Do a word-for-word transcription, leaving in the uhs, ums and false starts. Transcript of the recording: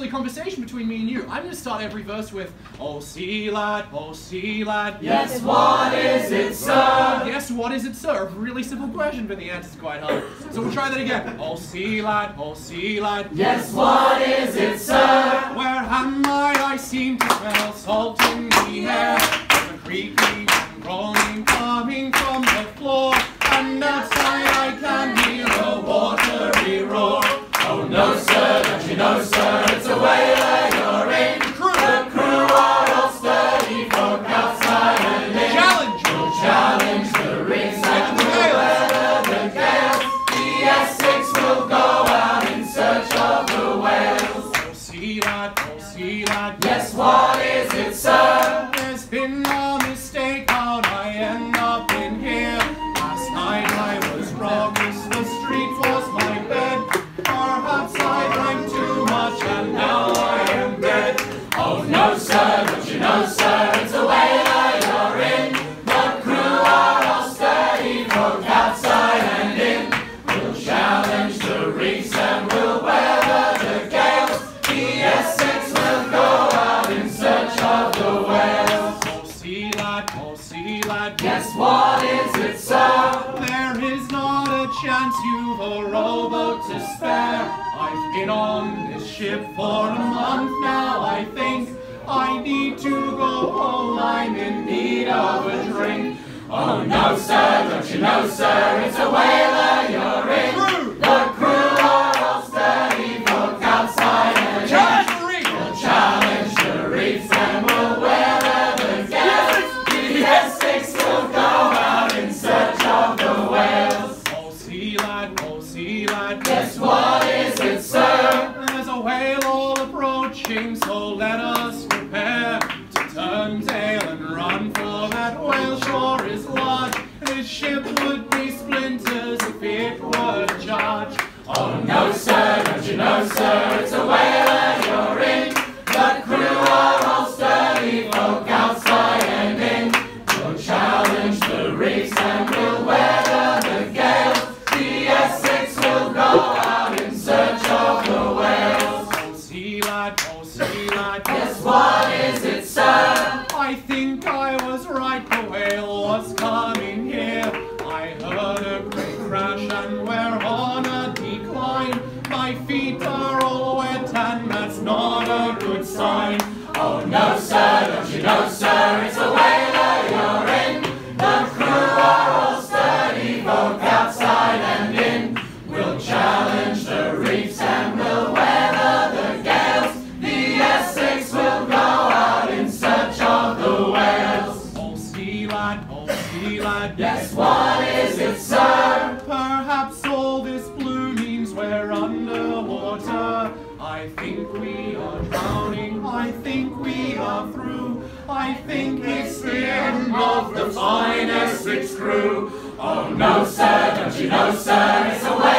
silly conversation between me and you. I'm going to start every verse with, oh sea lad, oh sea lad. Yes, what is it, sir? Yes, what is it, sir? A really simple question, but the answer's quite hard. So we'll try that again. Oh sea lad, oh sea lad. Yes, what is it, sir? Where am I? I seem to smell salt in the air. There's a creaking and groaning coming from the floor. And outside I can hear a watery roar. Oh no, sir, don't you know, sir, it's a whaler you're in. The crew, The crew are all sturdy folk outside and in. challenge! We'll challenge the reefs and we'll weather the gales. The Essex will go out in search of the whales. Oh sea lad, oh sea lad. Yes, what is it, sir? There's been a mistake, how'd I end up in here? Last night I was wrong, the street was my bed. Perhaps I drank too much and now I am dead. Oh no, sir, don't you know, sir, it's a whaler you're in. The crew are all sturdy folk outside and in. We'll challenge the reefs and we'll weather the gales. The Essex will go out in search of the whales. Oh sea lad, oh sea lad. Yes, what is it, sir? There is not a chance, you've a rowboat to spare. I've been on this ship for a month now, I think. I need to go home, I'm in need of a drink. Oh no, sir, don't you know, sir, it's a whaler you're in. Crew! The crew are all sturdy folk outside and Challenge in. the reef! We'll challenge the reefs and we'll weather the gales. The Essex will go out in search of the whales. Oh sea lad, oh sea lad. Yes, what is it, sir? There's a whale all approaching, so let us prepare to turn tail and run for that whale. Shore is large, this ship would be splinters if it were to charge. Oh no, sir, don't you know, sir, it's a whaler you're in. The crew are all sturdy folk outside and in. We'll challenge the reefs and we'll weather the gales. The Essex will go out in search of the whales. Oh sea lad, oh sea lad. Yes, what is it, sir? I think I was right, the whale was coming here. I heard a great crash and we're on a decline. My feet are all wet and that's not a good sign. Oh no, sir, don't you know, sir, it's a whaler you're in. The crew are all sturdy folk outside and in. We'll challenge the reefs and we'll weather the gales. The Essex will go out in search of the whales. Oh sea lad, oh sea lad. Yes, what is it, sir? Perhaps all this blue means we're underwater. I think we are drowning, I think we are through. I think it's the end of the fine Essex crew. Oh no, sir, don't you know, sir, it's a whaler